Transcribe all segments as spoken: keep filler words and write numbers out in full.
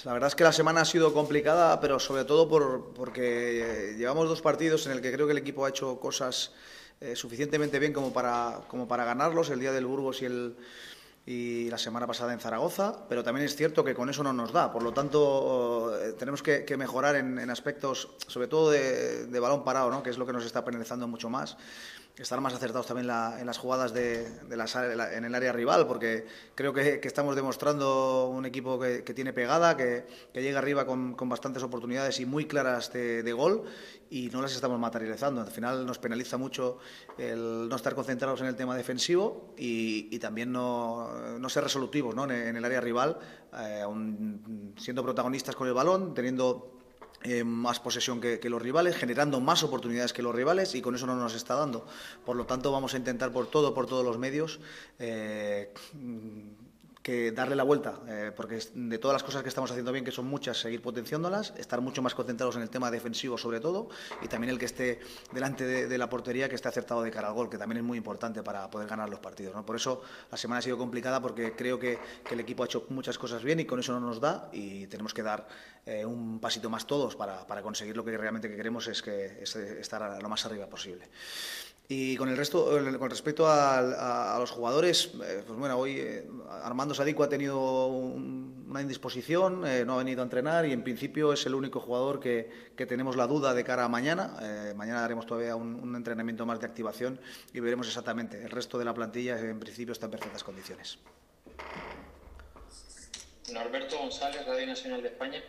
La verdad es que la semana ha sido complicada, pero sobre todo por, porque llevamos dos partidos en el que creo que el equipo ha hecho cosas eh, suficientemente bien como para, como para ganarlos, el día del Burgos y, el, y la semana pasada en Zaragoza, pero también es cierto que con eso no nos da. Por lo tanto, eh, tenemos que, que mejorar en, en aspectos, sobre todo de, de balón parado, ¿no? Que es lo que nos está penalizando mucho más. Estar más acertados también la, en las jugadas de, de las, en el área rival, porque creo que, que estamos demostrando un equipo que, que tiene pegada, que, que llega arriba con, con, bastantes oportunidades y muy claras de, de gol, y no las estamos materializando. Al final nos penaliza mucho el no estar concentrados en el tema defensivo y, y también no, no ser resolutivos, ¿no? En, en el área rival, eh, aun siendo protagonistas con el balón, teniendo Eh, más posesión que, que los rivales, generando más oportunidades que los rivales, y con eso no nos está dando. Por lo tanto, vamos a intentar por todo, por todos los medios, eh, que darle la vuelta, eh, porque de todas las cosas que estamos haciendo bien, que son muchas, seguir potenciándolas, estar mucho más concentrados en el tema defensivo sobre todo, y también el que esté delante de, de la portería, que esté acertado de cara al gol, que también es muy importante para poder ganar los partidos, ¿no? Por eso la semana ha sido complicada, porque creo que, que el equipo ha hecho muchas cosas bien y con eso no nos da, y tenemos que dar eh, un pasito más todos para, para conseguir lo que realmente que queremos, es, que, es estar lo más arriba posible. Y con el resto, con respecto a, a, a los jugadores, eh, pues bueno, hoy eh, Armando Sadiku ha tenido un, una indisposición, eh, no ha venido a entrenar, y en principio es el único jugador que, que tenemos la duda de cara a mañana. Eh, mañana haremos todavía un, un entrenamiento más de activación y veremos exactamente. El resto de la plantilla en principio está en perfectas condiciones. Norberto González, Radio Nacional de España.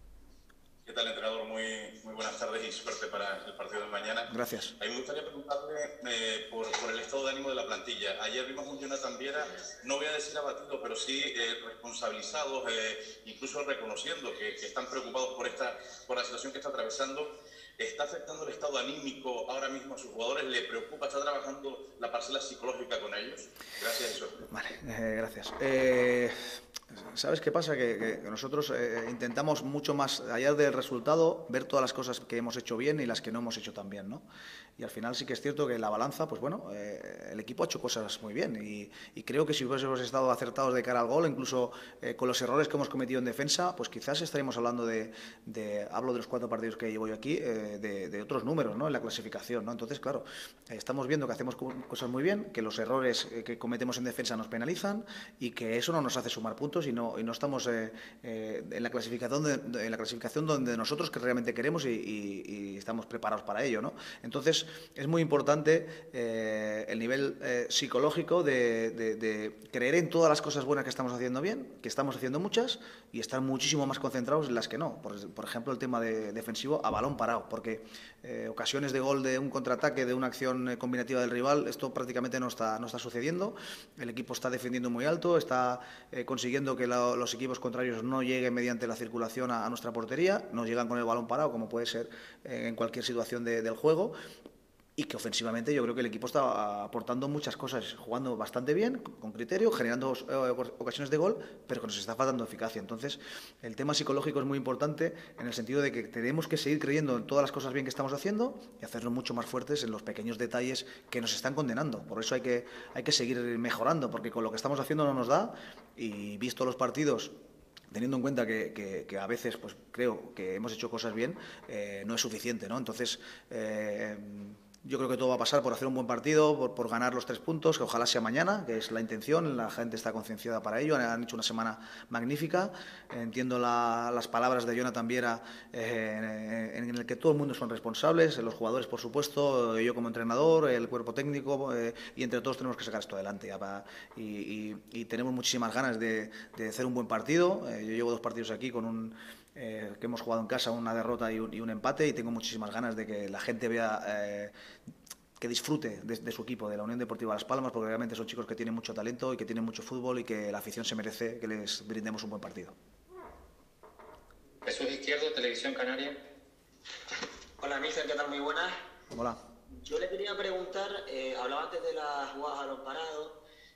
¿Qué tal, entrenador? Muy, muy buenas tardes y suerte para el partido de mañana. Gracias. A mí me gustaría preguntarle eh, por, por el estado de ánimo de la plantilla. Ayer vimos un Jonathan Viera, no voy a decir abatido, pero sí eh, responsabilizados, eh, incluso reconociendo que, que están preocupados por, esta, por la situación que está atravesando. ¿Está afectando el estado anímico ahora mismo a sus jugadores? ¿Le preocupa? ¿Está trabajando la parcela psicológica con ellos? Gracias y suerte. Vale, eh, gracias. Eh... ¿Sabes qué pasa? Que, que nosotros eh, intentamos mucho más allá del resultado ver todas las cosas que hemos hecho bien y las que no hemos hecho tan bien, ¿no? Y al final sí que es cierto que la balanza, pues bueno, eh, el equipo ha hecho cosas muy bien, y, y creo que si hubiésemos estado acertados de cara al gol, incluso eh, con los errores que hemos cometido en defensa, pues quizás estaríamos hablando de, de hablo de los cuatro partidos que llevo yo aquí, eh, de, de otros números, ¿no? En la clasificación, ¿no? Entonces, claro, eh, estamos viendo que hacemos cosas muy bien, que los errores que cometemos en defensa nos penalizan y que eso no nos hace sumar puntos, y no, y no estamos eh, eh, en, la clasificación de, de, en la clasificación donde nosotros que realmente queremos y, y, y estamos preparados para ello, ¿no? Entonces, es muy importante eh, el nivel eh, psicológico de, de, de creer en todas las cosas buenas que estamos haciendo bien, que estamos haciendo muchas, y estar muchísimo más concentrados en las que no. Por, por ejemplo, el tema de defensivo a balón parado, porque eh, ocasiones de gol de un contraataque, de una acción eh, combinativa del rival, esto prácticamente no está, no está sucediendo. El equipo está defendiendo muy alto, está eh, consiguiendo que la, los equipos contrarios no lleguen mediante la circulación a, a nuestra portería, no llegan con el balón parado, como puede ser eh, en cualquier situación de, del juego. Y que ofensivamente yo creo que el equipo está aportando muchas cosas, jugando bastante bien, con criterio, generando ocasiones de gol, pero que nos está faltando eficacia. Entonces, el tema psicológico es muy importante, en el sentido de que tenemos que seguir creyendo en todas las cosas bien que estamos haciendo y hacernos mucho más fuertes en los pequeños detalles que nos están condenando. Por eso hay que, hay que seguir mejorando, porque con lo que estamos haciendo no nos da, y visto los partidos, teniendo en cuenta que, que, que a veces pues creo que hemos hecho cosas bien, eh, no es suficiente, ¿no? Entonces, eh, yo creo que todo va a pasar por hacer un buen partido, por, por ganar los tres puntos, que ojalá sea mañana, que es la intención. La gente está concienciada para ello, han hecho una semana magnífica. Entiendo la, las palabras de Jonathan Viera, eh, en, en el que todo el mundo son responsables, los jugadores, por supuesto, yo como entrenador, el cuerpo técnico, eh, y entre todos tenemos que sacar esto adelante. Y, y, y tenemos muchísimas ganas de, de hacer un buen partido. Eh, yo llevo dos partidos aquí con un... Eh, que hemos jugado en casa, una derrota y un, y un empate, y tengo muchísimas ganas de que la gente vea, eh, que disfrute de, de su equipo, de la Unión Deportiva Las Palmas, porque realmente son chicos que tienen mucho talento y que tienen mucho fútbol, y que la afición se merece que les brindemos un buen partido. Jesús Izquierdo, Televisión Canaria. Hola, míster, ¿qué tal? Muy buenas. Hola. Yo le quería preguntar, eh, hablaba antes de las jugadas a los parados,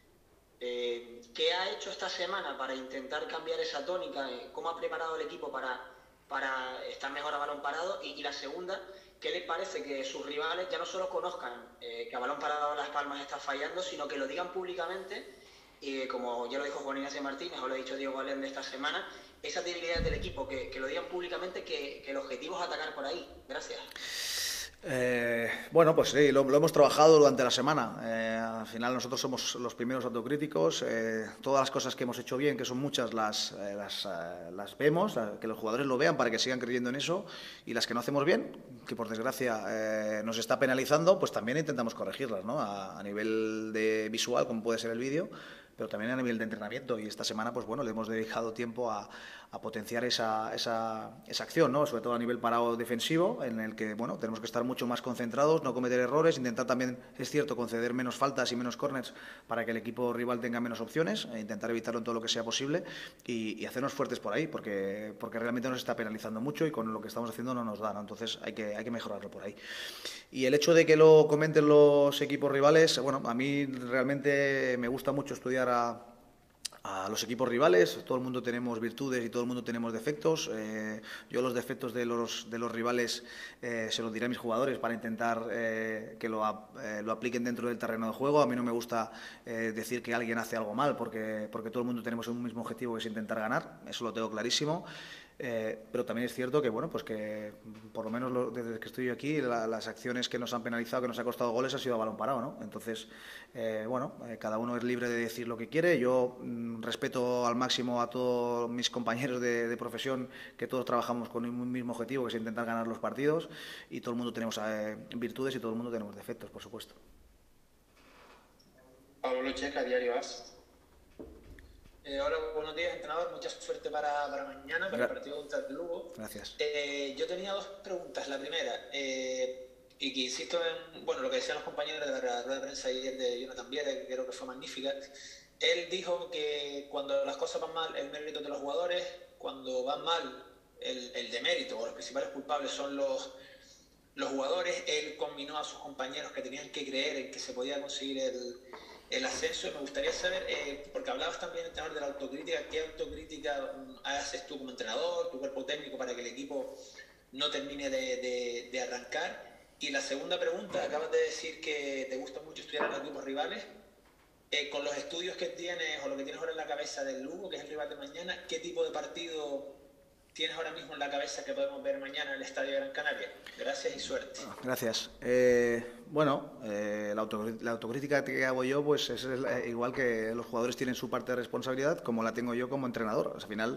Eh, ¿qué ha hecho esta semana para intentar cambiar esa tónica? ¿Cómo ha preparado el equipo para, para estar mejor a balón parado? Y, y la segunda, ¿qué les parece que sus rivales ya no solo conozcan eh, que a balón parado Las Palmas está fallando, sino que lo digan públicamente y como ya lo dijo Juan Ignacio Martínez o lo ha dicho Diego Allende esta semana, esa debilidad del equipo, que, que lo digan públicamente, que, que el objetivo es atacar por ahí. Gracias. Eh, bueno, pues sí, lo, lo hemos trabajado durante la semana. Eh, al final nosotros somos los primeros autocríticos. Eh, todas las cosas que hemos hecho bien, que son muchas, las, eh, las, eh, las vemos, la, que los jugadores lo vean para que sigan creyendo en eso, y las que no hacemos bien, que por desgracia eh, nos está penalizando, pues también intentamos corregirlas, ¿no? A, a nivel de visual, como puede ser el vídeo, pero también a nivel de entrenamiento. Y esta semana, pues bueno, le hemos dedicado tiempo a, a potenciar esa, esa, esa acción, ¿no? Sobre todo a nivel parado defensivo, en el que, bueno, tenemos que estar mucho más concentrados, no cometer errores, intentar también, es cierto, conceder menos faltas y menos córners para que el equipo rival tenga menos opciones, e intentar evitarlo en todo lo que sea posible, y, y hacernos fuertes por ahí, porque, porque realmente nos está penalizando mucho y con lo que estamos haciendo no nos da, ¿no? Entonces hay que, hay que mejorarlo por ahí. Y el hecho de que lo comenten los equipos rivales, bueno, a mí realmente me gusta mucho estudiar a, a los equipos rivales. Todo el mundo tenemos virtudes y todo el mundo tenemos defectos. Eh, yo los defectos de los, de los rivales eh, se los diré a mis jugadores para intentar eh, que lo, eh, lo apliquen dentro del terreno de juego. A mí no me gusta eh, decir que alguien hace algo mal, porque, porque todo el mundo tenemos un mismo objetivo, que es intentar ganar. Eso lo tengo clarísimo. Eh, pero también es cierto que, bueno, pues que por lo menos lo, desde que estoy aquí, la, las acciones que nos han penalizado, que nos ha costado goles, ha sido a balón parado, ¿no? Entonces, eh, bueno, eh, cada uno es libre de decir lo que quiere. Yo mm, respeto al máximo a todos mis compañeros de, de profesión, que todos trabajamos con un mismo objetivo, que es intentar ganar los partidos, y todo el mundo tenemos eh, virtudes y todo el mundo tenemos defectos, por supuesto. Pablo Checa, Diario As. Eh, hola, buenos días, entrenador. Mucha suerte para, para mañana, para el partido contra el Lugo. Gracias. Eh, yo tenía dos preguntas. La primera, eh, y que insisto en bueno, lo que decían los compañeros de la rueda de prensa ayer de Jonathan Viera, que creo que fue magnífica. Él dijo que cuando las cosas van mal, el mérito de los jugadores; cuando van mal, el, el demérito o los principales culpables son los, los jugadores. Él combinó a sus compañeros que tenían que creer en que se podía conseguir el... el ascenso. Me gustaría saber, eh, porque hablabas también, entrenador, de la autocrítica, ¿qué autocrítica haces tú como entrenador, tu cuerpo técnico, para que el equipo no termine de, de, de arrancar? Y la segunda pregunta, acabas de decir que te gusta mucho estudiar a los equipos rivales. Eh, con los estudios que tienes o lo que tienes ahora en la cabeza del Lugo, que es el rival de mañana, ¿qué tipo de partido tienes ahora mismo en la cabeza que podemos ver mañana en el Estadio de Gran Canaria? Gracias y suerte. Gracias. Eh, bueno, eh, la, auto, la autocrítica que hago yo, pues es eh, igual que los jugadores tienen su parte de responsabilidad, como la tengo yo como entrenador. Al final,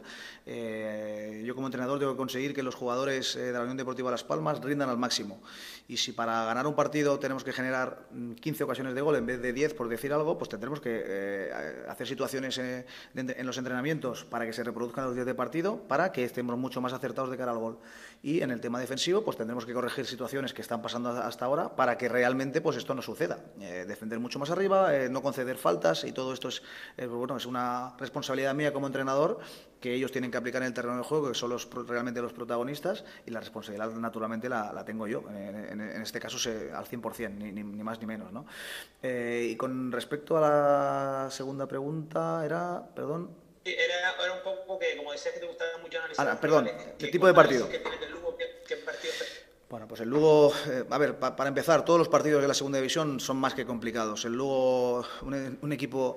eh, yo como entrenador tengo que conseguir que los jugadores eh, de la Unión Deportiva Las Palmas rindan al máximo. Y si para ganar un partido tenemos que generar quince ocasiones de gol en vez de diez, por decir algo, pues tendremos que eh, hacer situaciones eh, de, en los entrenamientos para que se reproduzcan los diez de partido, para que estemos mucho más acertados de cara al gol. Y en el tema defensivo, pues tendremos que corregir situaciones que están pasando hasta ahora para que realmente pues esto no suceda. Eh, defender mucho más arriba, eh, no conceder faltas, y todo esto es, eh, bueno, es una responsabilidad mía como entrenador, que ellos tienen que aplicar en el terreno de juego, que son los, realmente los protagonistas, y la responsabilidad naturalmente la, la tengo yo, en, en, en este caso se, al cien por cien, ni, ni, ni más ni menos, ¿no? Eh, y con respecto a la segunda pregunta, era, perdón... Era, era un poco que, como decías, que te gustaba mucho analizar... Ah, perdón, ¿qué tipo de partido? ¿Qué tienes del Lugo? ¿Qué, qué partido? Bueno, pues el Lugo, eh, a ver, pa, para empezar, todos los partidos de la segunda división son más que complicados. El Lugo, un, un equipo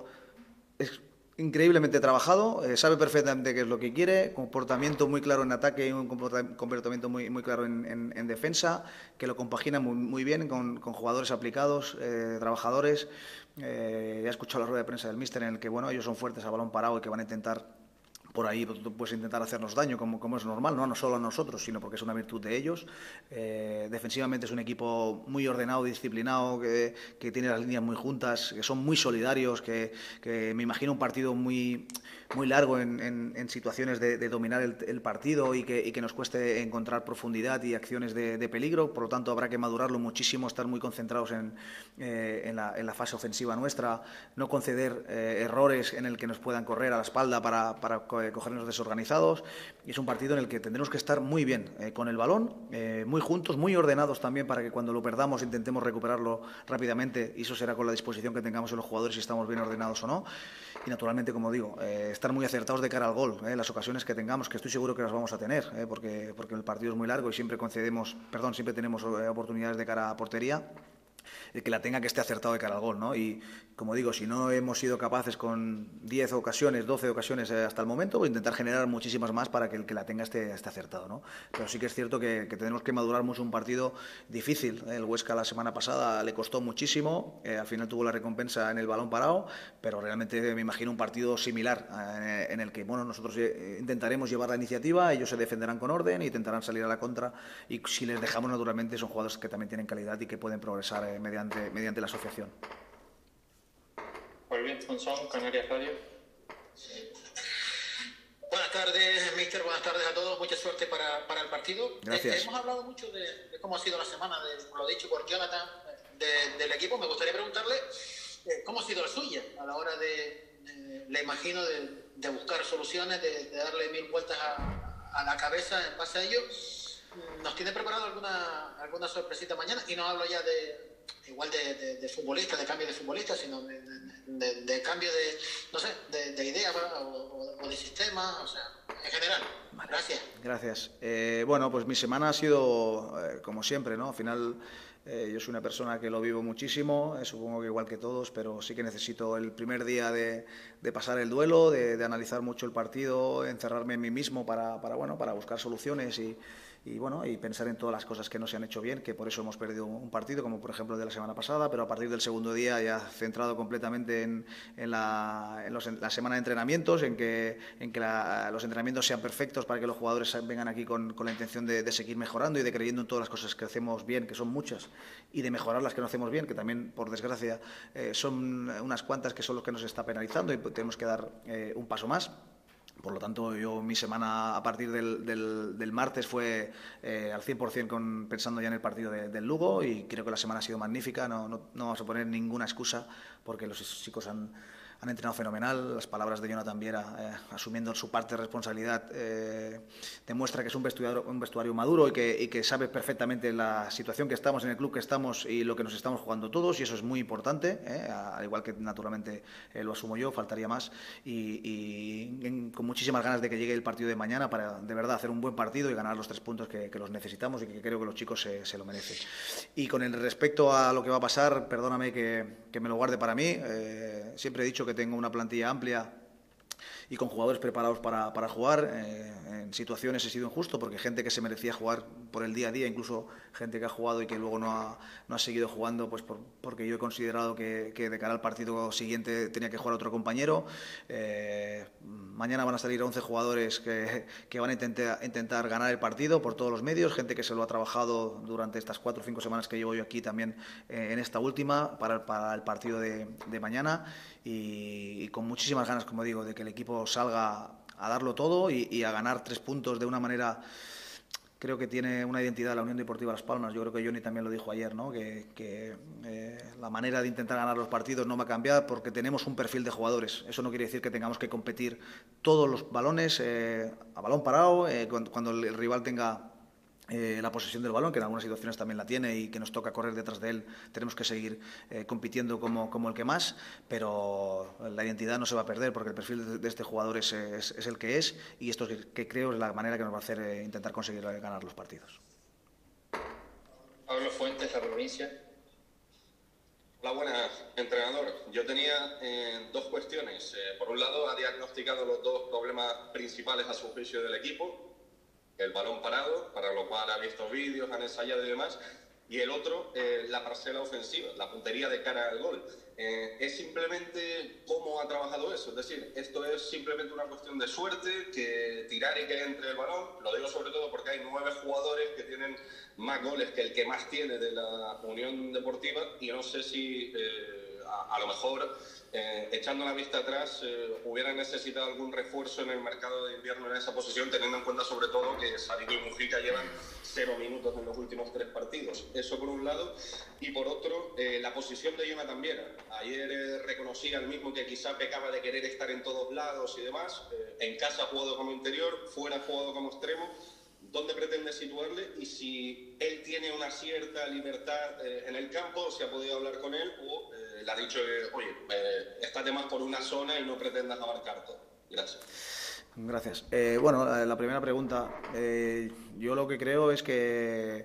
es increíblemente trabajado, eh, sabe perfectamente qué es lo que quiere, comportamiento muy claro en ataque y un comportamiento muy, muy claro en, en, en defensa, que lo compagina muy, muy bien con, con jugadores aplicados, eh, trabajadores. Eh, ya he escuchado la rueda de prensa del míster en el que, bueno, ellos son fuertes a balón parado y que van a intentar por ahí pues intentar hacernos daño, como, como es normal, ¿no? No solo a nosotros, sino porque es una virtud de ellos. Eh, defensivamente es un equipo muy ordenado, disciplinado, que, que tiene las líneas muy juntas, que son muy solidarios, que, que me imagino un partido muy, muy largo en, en, en situaciones de, de dominar el, el partido y que, y que nos cueste encontrar profundidad y acciones de, de peligro. Por lo tanto, habrá que madurarlo muchísimo, estar muy concentrados en, eh, en, la, en la fase ofensiva nuestra, no conceder eh, errores en el que nos puedan correr a la espalda para, para cogernos desorganizados. Y es un partido en el que tendremos que estar muy bien eh, con el balón, eh, muy juntos, muy ordenados también, para que cuando lo perdamos intentemos recuperarlo rápidamente, y eso será con la disposición que tengamos en los jugadores, si estamos bien ordenados o no. Y naturalmente, como digo, eh, estar muy acertados de cara al gol, eh, las ocasiones que tengamos, que estoy seguro que las vamos a tener, eh, porque, porque el partido es muy largo y siempre concedemos, perdón, siempre tenemos eh, oportunidades de cara a portería. el que la tenga que esté acertado de cara al gol, ¿no? Y, como digo, si no hemos sido capaces con diez ocasiones, doce ocasiones hasta el momento, pues intentar generar muchísimas más para que el que la tenga esté, esté acertado, ¿no? Pero sí que es cierto que, que tenemos que madurar mucho un partido difícil. El Huesca la semana pasada le costó muchísimo, eh, al final tuvo la recompensa en el balón parado, pero realmente me imagino un partido similar eh, en el que, bueno, nosotros eh, intentaremos llevar la iniciativa, ellos se defenderán con orden e intentarán salir a la contra, y si les dejamos, naturalmente, son jugadores que también tienen calidad y que pueden progresar eh, mediante, mediante la asociación. Muy bien, Monzón, Canarias Radio. Buenas tardes, míster, buenas tardes a todos, mucha suerte para, para el partido. Gracias. Eh, hemos hablado mucho de, de cómo ha sido la semana, de, por lo dicho por Jonathan, de, del equipo. Me gustaría preguntarle eh, cómo ha sido la suya a la hora de, de le imagino, de, de buscar soluciones, de, de darle mil vueltas a, a la cabeza en base a ello. ¿Nos tiene preparado alguna, alguna sorpresita mañana? Y no hablo ya de igual de, de, de futbolista, de cambio de futbolista, sino de, de, de cambio de, no sé, de, de idea o, o, o de sistema, o sea, en general. Vale. Gracias. Gracias. Eh, bueno, pues mi semana ha sido, eh, como siempre, ¿no? Al final, eh, yo soy una persona que lo vivo muchísimo, eh, supongo que igual que todos, pero sí que necesito el primer día de, de pasar el duelo, de, de analizar mucho el partido, encerrarme en mí mismo para, para, bueno, para buscar soluciones y Y bueno, y pensar en todas las cosas que no se han hecho bien, que por eso hemos perdido un partido, como por ejemplo el de la semana pasada, pero a partir del segundo día ya centrado completamente en, en, la, en, los, en la semana de entrenamientos, en que, en que la, los entrenamientos sean perfectos para que los jugadores vengan aquí con, con la intención de, de seguir mejorando y de creyendo en todas las cosas que hacemos bien, que son muchas, y de mejorar las que no hacemos bien, que también, por desgracia, eh, son unas cuantas que son los que nos está penalizando y tenemos que dar eh, un paso más. Por lo tanto, yo mi semana a partir del, del, del martes fue eh, al cien por cien con, pensando ya en el partido de, del Lugo, y creo que la semana ha sido magnífica. No, no, no vamos a poner ninguna excusa porque los chicos han, han entrenado fenomenal. Las palabras de Jonathan Viera, eh, asumiendo su parte de responsabilidad, eh, demuestra que es un vestuario, un vestuario maduro y que, y que sabe perfectamente la situación que estamos, en el club que estamos y lo que nos estamos jugando todos, y eso es muy importante, eh, al igual que naturalmente eh, lo asumo yo, faltaría más, y, y en, con muchísimas ganas de que llegue el partido de mañana para de verdad hacer un buen partido y ganar los tres puntos que, que los necesitamos y que creo que los chicos se, se lo merecen. Y con el respecto a lo que va a pasar, perdóname que, que me lo guarde para mí, eh, siempre he dicho que tengo una plantilla amplia y con jugadores preparados para, para jugar. Eh, en situaciones he sido injusto porque gente que se merecía jugar por el día a día, incluso gente que ha jugado y que luego no ha, no ha seguido jugando, pues por, porque yo he considerado que, que de cara al partido siguiente tenía que jugar otro compañero. Eh, mañana van a salir once jugadores que, que van a intentar, intentar ganar el partido por todos los medios, gente que se lo ha trabajado durante estas cuatro o cinco semanas que llevo yo aquí también, eh, en esta última, para, para el partido de, de mañana, y, y con muchísimas ganas, como digo, de que el equipo salga a darlo todo y, y a ganar tres puntos de una manera. Creo que tiene una identidad la Unión Deportiva Las Palmas. Yo creo que Johnny también lo dijo ayer, ¿no? Que, que eh, la manera de intentar ganar los partidos no va a cambiar porque tenemos un perfil de jugadores. Eso no quiere decir que tengamos que competir todos los balones eh, a balón parado, eh, cuando, cuando el rival tenga Eh, la posesión del balón, que en algunas situaciones también la tiene y que nos toca correr detrás de él. Tenemos que seguir eh, compitiendo como, como el que más, pero la identidad no se va a perder porque el perfil de, de este jugador es, es, es el que es, y esto que, que creo es la manera que nos va a hacer eh, intentar conseguir ganar los partidos. Pablo Fuentes, La Provincia. Hola, buenas, entrenador. Yo tenía eh, dos cuestiones. Eh, por un lado, ha diagnosticado los dos problemas principales a su juicio del equipo: el balón parado, para lo cual ha visto vídeos, han ensayado y demás, y el otro, eh, la parcela ofensiva, la puntería de cara al gol. Eh, ¿Es simplemente cómo ha trabajado eso? Es decir, ¿esto es simplemente una cuestión de suerte, que tirar y que entre el balón? Lo digo sobre todo porque hay nueve jugadores que tienen más goles que el que más tiene de la Unión Deportiva, y no sé si eh, a, a lo mejor, eh, echando la vista atrás, eh, hubieran necesitado algún refuerzo en el mercado de invierno en esa posición, teniendo en cuenta sobre todo que Sadiku y Mujica llevan cero minutos en los últimos tres partidos. Eso por un lado. Y por otro, eh, la posición de Jonathan Viera. Ayer eh, reconocía al mismo que quizá pecaba de querer estar en todos lados y demás. Eh, en casa ha jugado como interior, fuera ha jugado como extremo. ¿Dónde pretende situarle? Y si él tiene una cierta libertad eh, en el campo, si ha podido hablar con él, o eh, le ha dicho, eh, oye, eh, estate más por una zona y no pretendas abarcar todo. Gracias. Gracias. Eh, bueno, la, la primera pregunta. Eh, yo lo que creo es que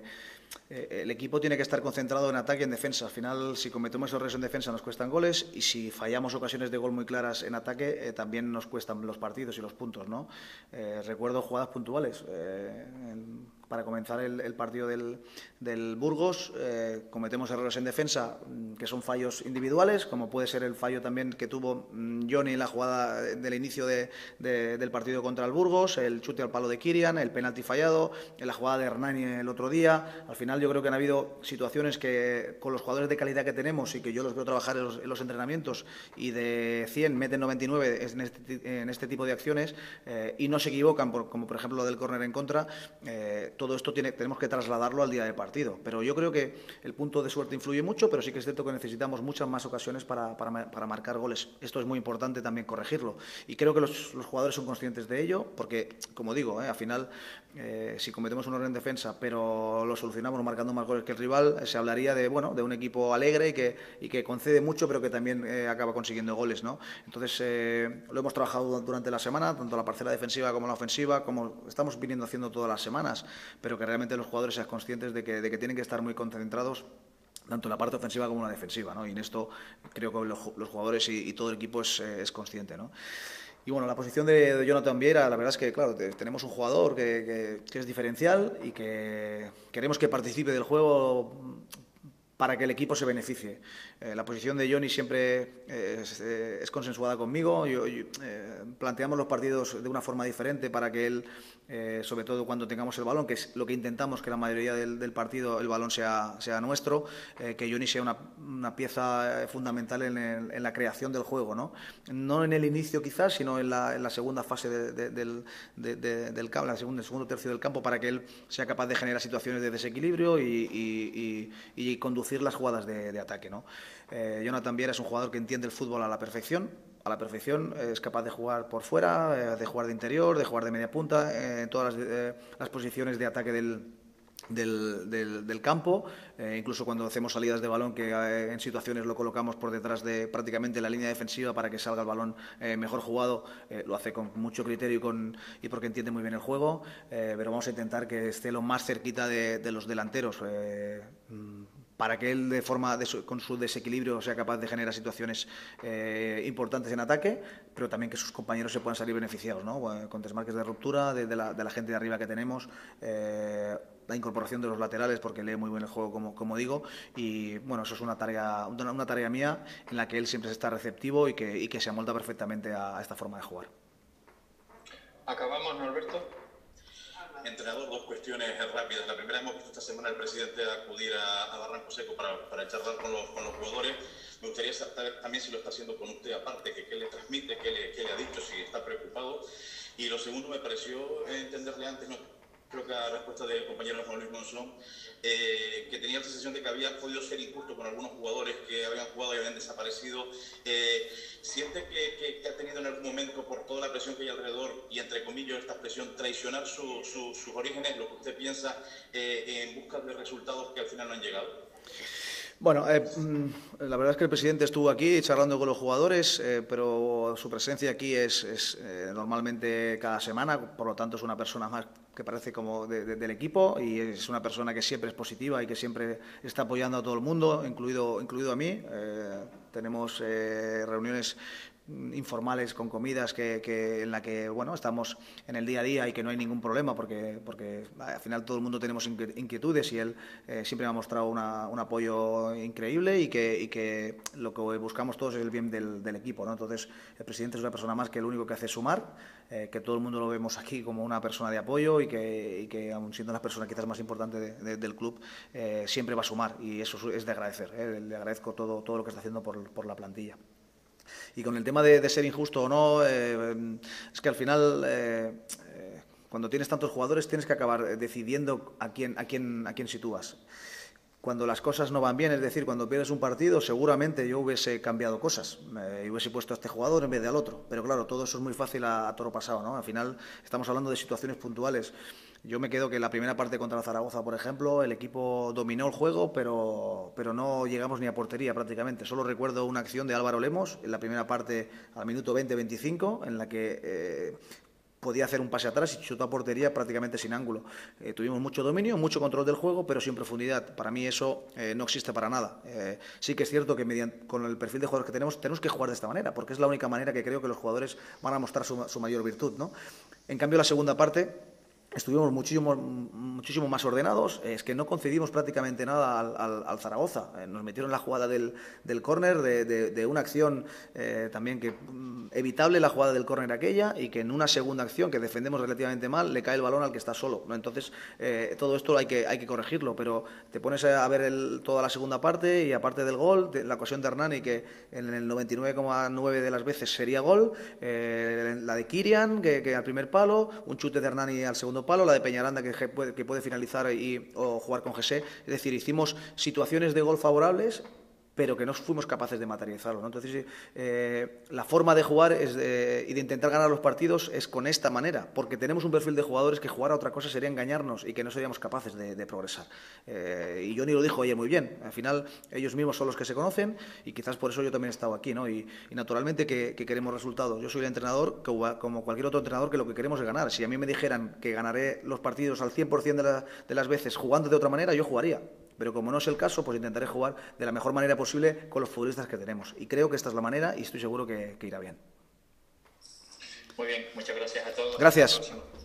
el equipo tiene que estar concentrado en ataque y en defensa. Al final, si cometemos errores en defensa nos cuestan goles y si fallamos ocasiones de gol muy claras en ataque, eh, también nos cuestan los partidos y los puntos, ¿no? Eh, recuerdo jugadas puntuales. Eh, en, para comenzar el, el partido del, del Burgos, eh, cometemos errores en defensa que son fallos individuales, como puede ser el fallo también que tuvo Johnny en la jugada del inicio de, de, del partido contra el Burgos, el chute al palo de Kirian, el penalti fallado, en la jugada de Hernani el otro día. Al final yo creo que han habido situaciones que con los jugadores de calidad que tenemos y que yo los veo trabajar en los, en los entrenamientos y de cien meten noventa y nueve en este, en este tipo de acciones eh, y no se equivocan, por, como por ejemplo lo del córner en contra. Eh, todo esto tiene, tenemos que trasladarlo al día del partido. Pero yo creo que el punto de suerte influye mucho, pero sí que es cierto que necesitamos muchas más ocasiones para, para, para marcar goles. Esto es muy importante también corregirlo. Y creo que los, los jugadores son conscientes de ello, porque, como digo, eh, al final, eh, si cometemos un error en defensa, pero lo solucionamos marcando más goles que el rival, eh, se hablaría de, bueno, de un equipo alegre y que, y que concede mucho, pero que también eh, acaba consiguiendo goles, ¿no? Entonces, eh, lo hemos trabajado durante la semana, tanto la parcela defensiva como la ofensiva, como estamos viniendo haciendo todas las semanas, pero que realmente los jugadores sean conscientes de que, de que tienen que estar muy concentrados tanto en la parte ofensiva como en la defensiva, ¿no? Y en esto creo que los, los jugadores y, y todo el equipo es, es consciente, ¿no? Y bueno, la posición de, de Jonathan Viera, la verdad es que, claro, te, tenemos un jugador que, que, que es diferencial y que queremos que participe del juego para que el equipo se beneficie. Eh, la posición de Johnny siempre eh, es, eh, es consensuada conmigo. Yo, yo, eh, planteamos los partidos de una forma diferente para que él, eh, sobre todo cuando tengamos el balón, que es lo que intentamos, que la mayoría del, del partido el balón sea, sea nuestro, eh, que Johnny sea una, una pieza fundamental en, el, en la creación del juego, ¿no? No en el inicio quizás, sino en la, en la segunda fase de, de, del, de, de, del campo, en el segundo, segundo tercio del campo, para que él sea capaz de generar situaciones de desequilibrio y, y, y, y conducir las jugadas de, de ataque, ¿no? Eh, Jonathan Viera es un jugador que entiende el fútbol a la perfección, a la perfección, eh, es capaz de jugar por fuera, eh, de jugar de interior, de jugar de media punta, eh, en todas las, eh, las posiciones de ataque del, del, del, del campo, eh, incluso cuando hacemos salidas de balón que eh, en situaciones lo colocamos por detrás de prácticamente la línea defensiva para que salga el balón eh, mejor jugado, eh, lo hace con mucho criterio y, con, y porque entiende muy bien el juego, eh, pero vamos a intentar que esté lo más cerquita de, de los delanteros, eh, para que él de forma de su, con su desequilibrio sea capaz de generar situaciones eh, importantes en ataque, pero también que sus compañeros se puedan salir beneficiados, ¿no? Con desmarques de ruptura, de, de, la, de la gente de arriba que tenemos, eh, la incorporación de los laterales, porque lee muy bien el juego, como, como digo, y bueno, eso es una tarea, una, una tarea mía en la que él siempre está receptivo y que, y que se amolda perfectamente a, a esta forma de jugar. Acabamos, Norberto. Entrenador, dos cuestiones rápidas. La primera, hemos visto esta semana al presidente acudir a, a Barranco Seco para, para charlar con los, con los jugadores. Me gustaría saber también si lo está haciendo con usted aparte, que qué le transmite, qué le, qué le ha dicho, si está preocupado. Y lo segundo, me pareció entenderle antes, no, creo que a la respuesta del compañero Juan Luis Monzón, eh, que tenía la sensación de que había podido ser injusto con algunos jugadores que habían jugado y habían desaparecido. Eh, ¿Siente que, que, que ha tenido en algún momento, por toda la presión que hay alrededor, y entre comillas esta presión, traicionar su, su, sus orígenes, lo que usted piensa, eh, en busca de resultados que al final no han llegado? Bueno, eh, la verdad es que el presidente estuvo aquí charlando con los jugadores, eh, pero su presencia aquí es, es eh, normalmente cada semana, por lo tanto es una persona más que parece como de, de, del equipo y es una persona que siempre es positiva y que siempre está apoyando a todo el mundo, incluido, incluido a mí. Eh, tenemos eh, reuniones informales con comidas que, que en la que bueno estamos en el día a día y que no hay ningún problema porque porque al final todo el mundo tenemos inquietudes y él eh, siempre me ha mostrado una, un apoyo increíble y que, y que lo que buscamos todos es el bien del, del equipo, ¿no? Entonces el presidente es una persona más que lo único que hace es sumar, eh, que todo el mundo lo vemos aquí como una persona de apoyo y que, y que aun siendo la persona quizás más importante de, de, del club eh, siempre va a sumar y eso es de agradecer, ¿eh? Le agradezco todo, todo lo que está haciendo por, por la plantilla. Y con el tema de, de ser injusto o no, eh, es que al final, eh, eh, cuando tienes tantos jugadores, tienes que acabar decidiendo a quién, a quién, a quién sitúas. Cuando las cosas no van bien, es decir, cuando pierdes un partido, seguramente yo hubiese cambiado cosas, eh, hubiese puesto a este jugador en vez de al otro. Pero claro, todo eso es muy fácil a, a toro pasado, ¿no? Al final estamos hablando de situaciones puntuales. Yo me quedo que en la primera parte contra el Zaragoza, por ejemplo, el equipo dominó el juego, pero, pero no llegamos ni a portería prácticamente. Solo recuerdo una acción de Álvaro Lemos en la primera parte al minuto veinte veinticinco, en la que... Eh, podía hacer un pase atrás y chutó a portería prácticamente sin ángulo. Eh, tuvimos mucho dominio, mucho control del juego, pero sin profundidad. Para mí eso eh, no existe para nada. Eh, sí que es cierto que mediante, con el perfil de jugadores que tenemos, tenemos que jugar de esta manera, porque es la única manera que creo que los jugadores van a mostrar su, su mayor virtud, ¿no? En cambio, la segunda parte estuvimos muchísimo, muchísimo más ordenados, es que no concedimos prácticamente nada al, al, al Zaragoza. Eh, nos metieron la jugada del, del córner, de, de, de una acción eh, también que mm, evitable la jugada del córner aquella, y que en una segunda acción que defendemos relativamente mal le cae el balón al que está solo, ¿no? Entonces, eh, todo esto hay que, hay que corregirlo, pero te pones a ver el, toda la segunda parte y aparte del gol, de, la ocasión de Hernani, que en el noventa y nueve coma nueve de las veces sería gol, eh, la de Kirian, que, que al primer palo, un chute de Hernani al segundo palo, la de Peñaranda que puede, que puede finalizar y, o jugar con José. Es decir, hicimos situaciones de gol favorables, pero que no fuimos capaces de materializarlo, ¿no? Entonces, eh, la forma de jugar es de, y de intentar ganar los partidos es con esta manera, porque tenemos un perfil de jugadores que jugar a otra cosa sería engañarnos y que no seríamos capaces de, de progresar. Eh, y Johnny lo dijo ayer muy bien, al final ellos mismos son los que se conocen y quizás por eso yo también he estado aquí, ¿no? Y, y naturalmente que, que queremos resultados. Yo soy el entrenador, que, como cualquier otro entrenador, que lo que queremos es ganar. Si a mí me dijeran que ganaré los partidos al cien por cien de, la, de las veces jugando de otra manera, yo jugaría. Pero como no es el caso, pues intentaré jugar de la mejor manera posible con los futbolistas que tenemos. Y creo que esta es la manera y estoy seguro que, que irá bien. Muy bien, muchas gracias a todos. Gracias.